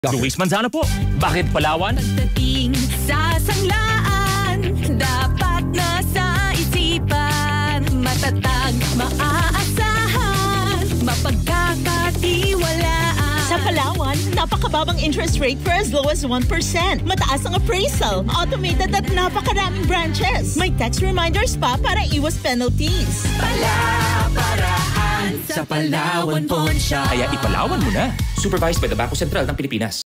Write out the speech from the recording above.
Luis Manzano po. Bakit Palawan? Pagdating sa sanglaan, dapat nasa isipan. Matatag, maaasahan, mapagkakatiwalaan. Sa Palawan, napakababang interest rate for as low as 1%. Mataas ang appraisal, automated at napakaraming branches. May text reminders pa para iwas penalties. Palaparaan sa Palawan Pawn Shop. Kaya ipalawan mo na. Supervised by the Bangko Sentral ng Pilipinas.